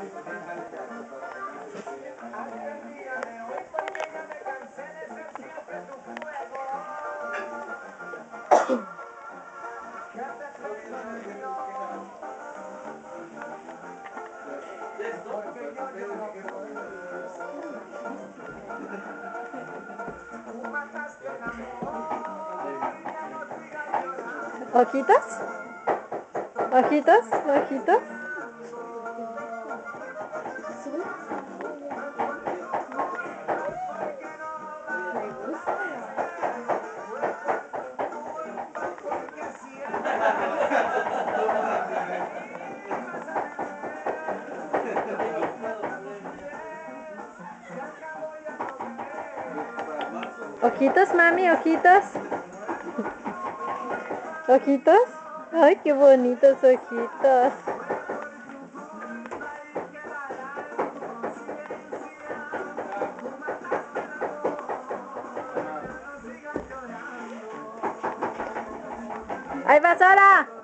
¿Ojitos? ¿Ojitos? ¿Ojitos? ¿Ojitos, mami? ¿Ojitos? ¿Ojitos? ¡Ay, qué bonitos ojitos! ¡Ahí va Sara!